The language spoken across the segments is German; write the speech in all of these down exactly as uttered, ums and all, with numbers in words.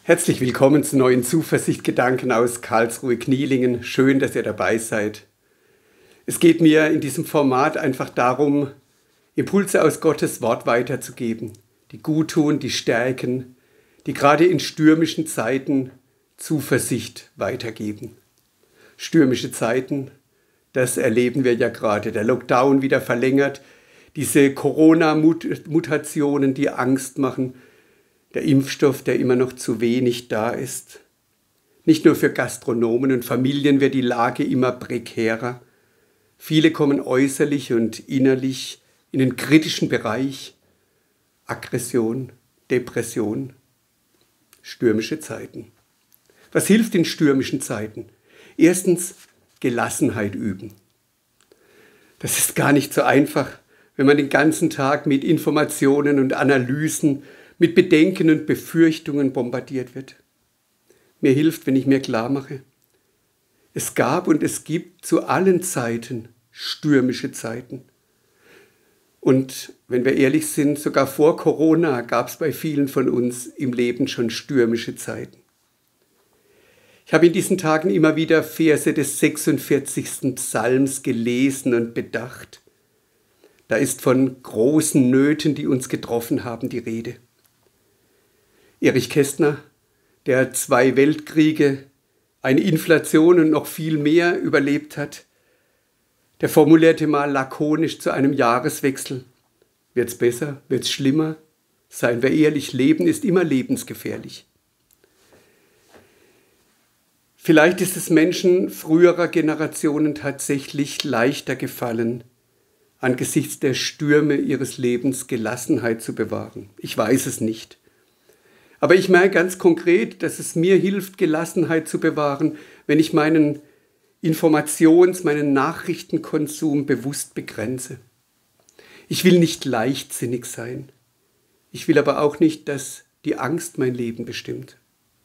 Herzlich willkommen zu neuen Zuversichtgedanken aus Karlsruhe-Knielingen. Schön, dass ihr dabei seid. Es geht mir in diesem Format einfach darum, Impulse aus Gottes Wort weiterzugeben, die gut tun, die stärken, die gerade in stürmischen Zeiten Zuversicht weitergeben. Stürmische Zeiten, das erleben wir ja gerade. Der Lockdown wieder verlängert, diese Corona-Mutationen, die Angst machen, der Impfstoff, der immer noch zu wenig da ist. Nicht nur für Gastronomen und Familien wird die Lage immer prekärer. Viele kommen äußerlich und innerlich in den kritischen Bereich. Aggression, Depression, stürmische Zeiten. Was hilft in stürmischen Zeiten? Erstens, Gelassenheit üben. Das ist gar nicht so einfach, wenn man den ganzen Tag mit Informationen und Analysen, mit Bedenken und Befürchtungen bombardiert wird. Mir hilft, wenn ich mir klar mache, es gab und es gibt zu allen Zeiten stürmische Zeiten. Und wenn wir ehrlich sind, sogar vor Corona gab es bei vielen von uns im Leben schon stürmische Zeiten. Ich habe in diesen Tagen immer wieder Verse des sechsundvierzigsten Psalms gelesen und bedacht. Da ist von großen Nöten, die uns getroffen haben, die Rede. Erich Kästner, der zwei Weltkriege, eine Inflation und noch viel mehr überlebt hat, der formulierte mal lakonisch zu einem Jahreswechsel: Wird's besser? Wird's schlimmer? Seien wir ehrlich, Leben ist immer lebensgefährlich. Vielleicht ist es Menschen früherer Generationen tatsächlich leichter gefallen, angesichts der Stürme ihres Lebens Gelassenheit zu bewahren. Ich weiß es nicht. Aber ich merke ganz konkret, dass es mir hilft, Gelassenheit zu bewahren, wenn ich meinen Informations-, meinen Nachrichtenkonsum bewusst begrenze. Ich will nicht leichtsinnig sein. Ich will aber auch nicht, dass die Angst mein Leben bestimmt.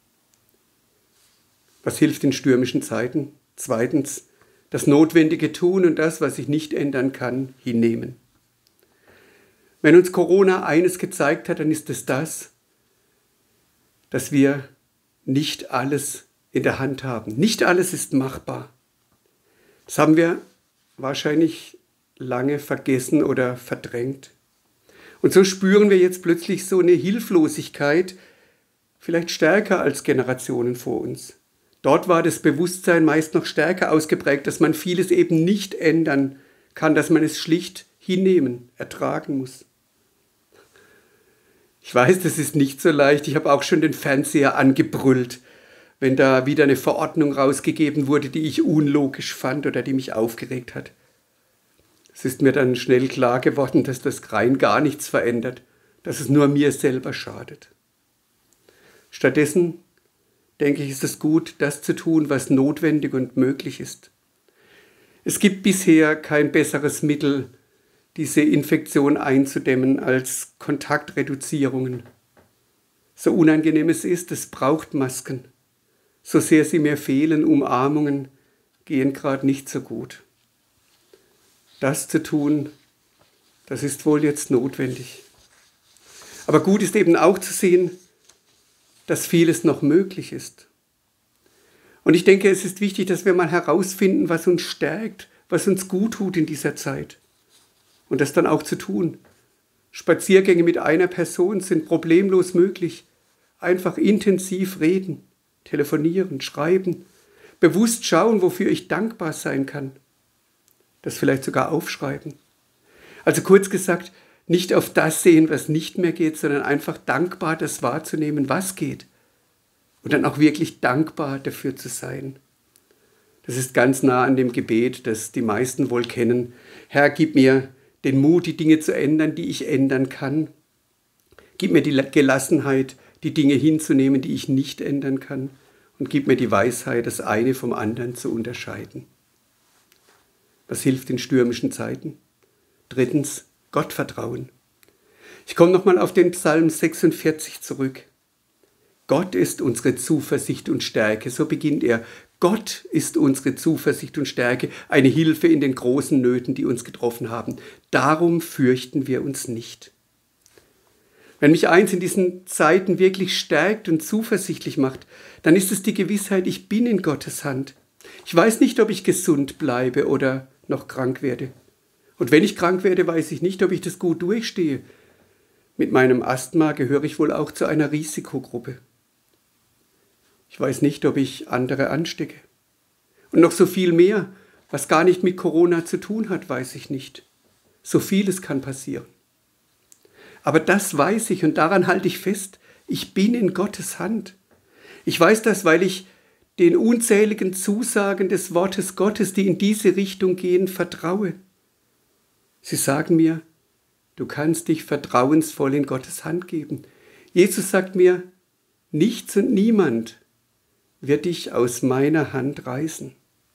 Was hilft in stürmischen Zeiten? Zweitens, das Notwendige tun und das, was ich nicht ändern kann, hinnehmen. Wenn uns Corona eines gezeigt hat, dann ist es das, dass wir nicht alles in der Hand haben. Nicht alles ist machbar. Das haben wir wahrscheinlich lange vergessen oder verdrängt. Und so spüren wir jetzt plötzlich so eine Hilflosigkeit, vielleicht stärker als Generationen vor uns. Dort war das Bewusstsein meist noch stärker ausgeprägt, dass man vieles eben nicht ändern kann, dass man es schlicht hinnehmen, ertragen muss. Ich weiß, das ist nicht so leicht. Ich habe auch schon den Fernseher angebrüllt, wenn da wieder eine Verordnung rausgegeben wurde, die ich unlogisch fand oder die mich aufgeregt hat. Es ist mir dann schnell klar geworden, dass das rein gar nichts verändert, dass es nur mir selber schadet. Stattdessen, denke ich, ist es gut, das zu tun, was notwendig und möglich ist. Es gibt bisher kein besseres Mittel, diese Infektion einzudämmen, als Kontaktreduzierungen. So unangenehm es ist, es braucht Masken. So sehr sie mir fehlen, Umarmungen gehen gerade nicht so gut. Das zu tun, das ist wohl jetzt notwendig. Aber gut ist eben auch zu sehen, dass vieles noch möglich ist. Und ich denke, es ist wichtig, dass wir mal herausfinden, was uns stärkt, was uns gut tut in dieser Zeit. Und das dann auch zu tun. Spaziergänge mit einer Person sind problemlos möglich. Einfach intensiv reden, telefonieren, schreiben, bewusst schauen, wofür ich dankbar sein kann. Das vielleicht sogar aufschreiben. Also kurz gesagt, nicht auf das sehen, was nicht mehr geht, sondern einfach dankbar das wahrzunehmen, was geht. Und dann auch wirklich dankbar dafür zu sein. Das ist ganz nah an dem Gebet, das die meisten wohl kennen. Herr, gib mir den Mut, die Dinge zu ändern, die ich ändern kann. Gib mir die Gelassenheit, die Dinge hinzunehmen, die ich nicht ändern kann. Und gib mir die Weisheit, das eine vom anderen zu unterscheiden. Was hilft in stürmischen Zeiten? Drittens, Gottvertrauen. Ich komme nochmal auf den Psalm sechsundvierzig zurück. Gott ist unsere Zuversicht und Stärke, so beginnt er. Gott ist unsere Zuversicht und Stärke, eine Hilfe in den großen Nöten, die uns getroffen haben. Darum fürchten wir uns nicht. Wenn mich eins in diesen Zeiten wirklich stärkt und zuversichtlich macht, dann ist es die Gewissheit, ich bin in Gottes Hand. Ich weiß nicht, ob ich gesund bleibe oder noch krank werde. Und wenn ich krank werde, weiß ich nicht, ob ich das gut durchstehe. Mit meinem Asthma gehöre ich wohl auch zu einer Risikogruppe. Ich weiß nicht, ob ich andere anstecke. Und noch so viel mehr, was gar nicht mit Corona zu tun hat, weiß ich nicht. So vieles kann passieren. Aber das weiß ich und daran halte ich fest, ich bin in Gottes Hand. Ich weiß das, weil ich den unzähligen Zusagen des Wortes Gottes, die in diese Richtung gehen, vertraue. Sie sagen mir, du kannst dich vertrauensvoll in Gottes Hand geben. Jesus sagt mir, nichts und niemand wird dich aus meiner Hand reißen.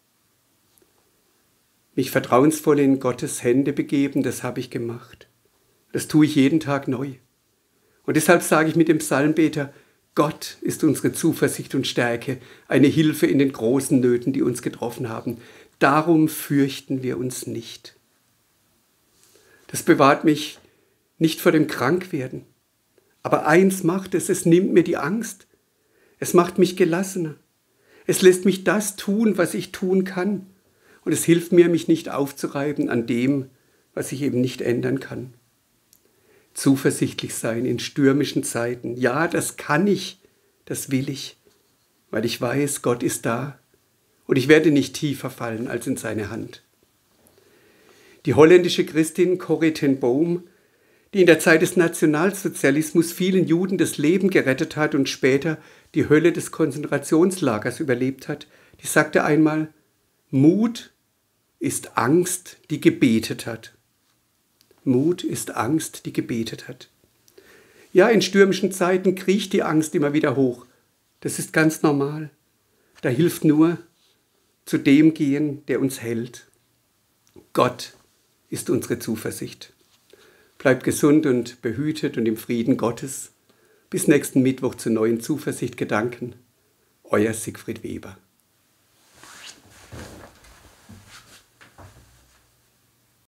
Mich vertrauensvoll in Gottes Hände begeben, das habe ich gemacht. Das tue ich jeden Tag neu. Und deshalb sage ich mit dem Psalmbeter, Gott ist unsere Zuversicht und Stärke, eine Hilfe in den großen Nöten, die uns getroffen haben. Darum fürchten wir uns nicht. Das bewahrt mich nicht vor dem Krankwerden. Aber eins macht es, es nimmt mir die Angst. Es macht mich gelassener. Es lässt mich das tun, was ich tun kann. Und es hilft mir, mich nicht aufzureiben an dem, was ich eben nicht ändern kann. Zuversichtlich sein in stürmischen Zeiten. Ja, das kann ich, das will ich, weil ich weiß, Gott ist da und ich werde nicht tiefer fallen als in seine Hand. Die holländische Christin Corrie ten Boom, die in der Zeit des Nationalsozialismus vielen Juden das Leben gerettet hat und später die Hölle des Konzentrationslagers überlebt hat, die sagte einmal, Mut ist Angst, die gebetet hat. Mut ist Angst, die gebetet hat. Ja, in stürmischen Zeiten kriecht die Angst immer wieder hoch. Das ist ganz normal. Da hilft nur zu dem gehen, der uns hält. Gott ist unsere Zuversicht. Bleibt gesund und behütet und im Frieden Gottes. Bis nächsten Mittwoch zu neuen Zuversichtgedanken. Euer Siegfried Weber.